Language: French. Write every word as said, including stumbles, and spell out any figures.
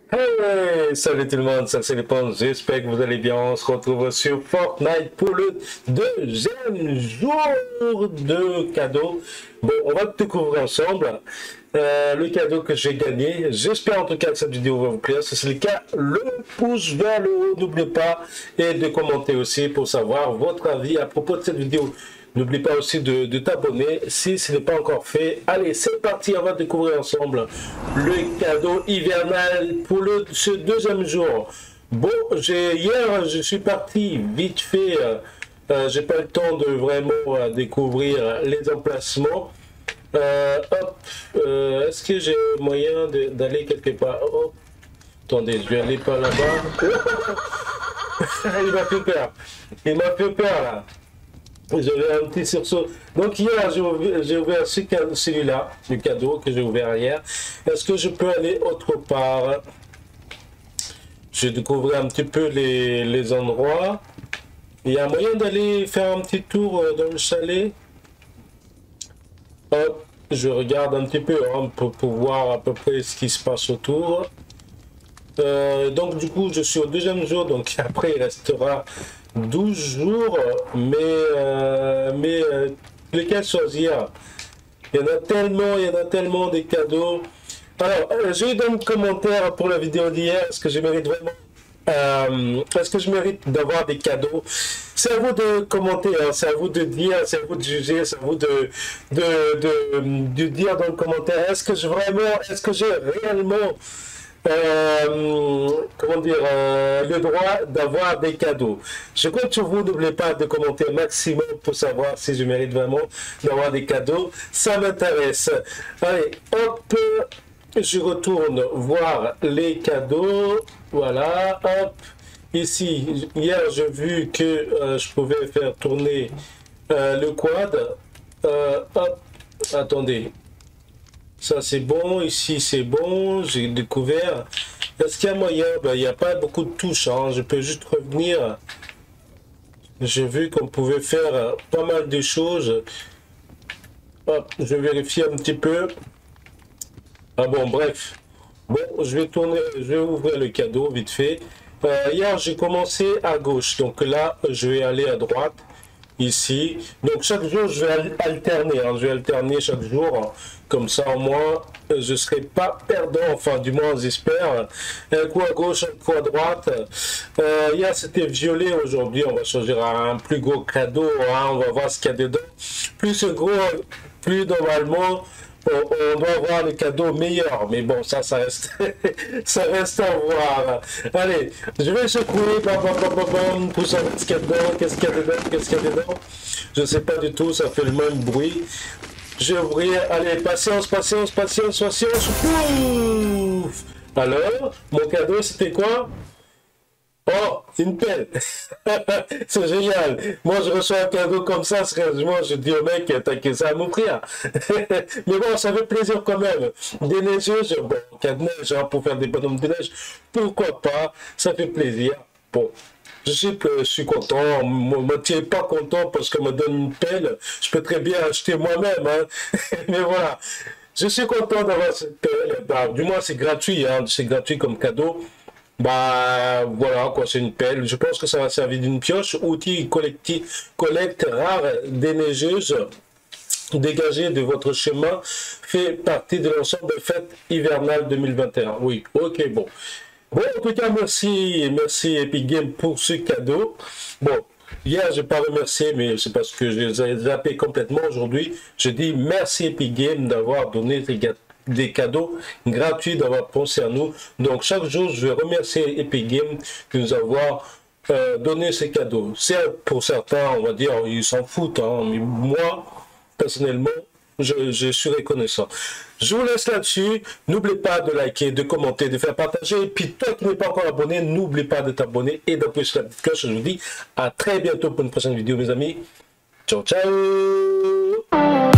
Hey, salut tout le monde, ça c'est les ponts, j'espère que vous allez bien. On se retrouve sur Fortnite pour le deuxième jour de cadeau. Bon, on va découvrir ensemble euh, le cadeau que j'ai gagné. J'espère en tout cas que cette vidéo va vous plaire. Si c'est le cas, le pouce vers le haut, n'oubliez pas, et de commenter aussi pour savoir votre avis à propos de cette vidéo. N'oublie pas aussi de, de t'abonner si ce n'est pas encore fait. Allez, c'est parti, on va découvrir ensemble le cadeau hivernal pour le, ce deuxième jour. Bon, hier, je suis parti vite fait. Euh, euh, j'ai pas le temps de vraiment euh, découvrir les emplacements. Euh, hop, euh, est-ce que j'ai moyen d'aller quelque part? Oh, attendez, je vais aller par là-bas. Il m'a fait peur. Il m'a fait peur là. J'avais un petit sursaut. Donc hier, j'ai ouvert, ouvert celui-là, le cadeau que j'ai ouvert hier. Est-ce que je peux aller autre part? J'ai découvert un petit peu les, les endroits. Il y a moyen d'aller faire un petit tour dans le chalet. Hop, je regarde un petit peu hein, pour, pour voir à peu près ce qui se passe autour. Euh, donc du coup, je suis au deuxième jour, donc après il restera douze jours, mais, euh, mais euh, lesquels choisir? Il y en a tellement, il y en a tellement des cadeaux. Alors, euh, j'ai eu dans le commentaire pour la vidéo d'hier, est-ce que je mérite vraiment, euh, est-ce que je mérite d'avoir des cadeaux? C'est à vous de commenter, hein, c'est à vous de dire, c'est à vous de juger, c'est à vous de, de, de, de dire dans le commentaire, est-ce que je vraiment, est-ce que j'ai réellement Euh, comment dire, euh, le droit d'avoir des cadeaux. Je compte sur vous, n'oubliez pas de commenter un maximum pour savoir si je mérite vraiment d'avoir des cadeaux. Ça m'intéresse. Allez, hop, je retourne voir les cadeaux. Voilà, hop. Ici, hier, j'ai vu que euh, je pouvais faire tourner euh, le quad. Euh, hop, attendez. Ça c'est bon, ici c'est bon, j'ai découvert. Est-ce qu'il y a moyen? Ben, il n'y a pas beaucoup de touches, hein. Je peux juste revenir. J'ai vu qu'on pouvait faire pas mal de choses. Hop, je vais vérifier un petit peu. Ah bon, bref. Bon, je vais tourner, je vais ouvrir le cadeau vite fait. Euh, hier j'ai commencé à gauche, donc là je vais aller à droite. Ici, donc chaque jour je vais alterner, hein. Je vais alterner chaque jour, hein. Comme ça au moins je ne serai pas perdant, enfin du moins j'espère. Un coup à gauche, un coup à droite. Euh, hier c'était violet, aujourd'hui on va choisir un plus gros cadeau, hein. On va voir ce qu'il y a dedans. Plus c'est gros, plus normalement on, on doit avoir les cadeaux meilleurs, mais bon, ça, ça reste, ça reste à voir. Allez, je vais secouer, bam, bam, bam, bam, bam, pour savoir ce qu'il y a dedans, qu'est-ce qu'il y a dedans, qu'est-ce qu'il y a dedans. Je ne sais pas du tout, ça fait le même bruit. Je vais ouvrir, allez, patience, patience, patience, patience. Ouf. Alors, mon cadeau, c'était quoi? Oh, une pelle. C'est génial. Moi, je reçois un cadeau comme ça, sérieusement, je dis au mec, t'as que ça à m'offrir. Mais bon, ça fait plaisir quand même. Des neigeuses, bon, qu'il y a de neige, hein, pour faire des bonhommes de neige, pourquoi pas, ça fait plaisir. Bon, je sais que je suis content, ne me tiens pas content parce qu'on me donne une pelle, je peux très bien acheter moi-même, hein. Mais voilà, je suis content d'avoir cette pelle, bah, du moins c'est gratuit, hein, c'est gratuit comme cadeau. Bah voilà quoi, c'est une pelle. Je pense que ça va servir d'une pioche. Outil collectif, collecte rare des neigeuses dégagées de votre chemin fait partie de l'ensemble fête hivernale deux mille vingt et un. Oui, ok, bon. Bon, en tout cas, merci, merci Epic Games pour ce cadeau. Bon, hier, je n'ai pas remercié, mais c'est parce que je les ai zappés complètement aujourd'hui. Je dis merci Epic Games d'avoir donné des gâteaux, des cadeaux gratuits, d'avoir pensé à nous. Donc chaque jour je vais remercier Epic Games de nous avoir euh, donné ces cadeaux. C'est pour certains, on va dire, ils s'en foutent, hein, mais moi personnellement je, je suis reconnaissant. Je vous laisse là-dessus. N'oubliez pas de liker, de commenter, de faire partager. Et puis toi qui n'es pas encore abonné, n'oublie pas de t'abonner et d'appuyer sur la petite cloche. Je vous dis à très bientôt pour une prochaine vidéo, mes amis. Ciao ciao.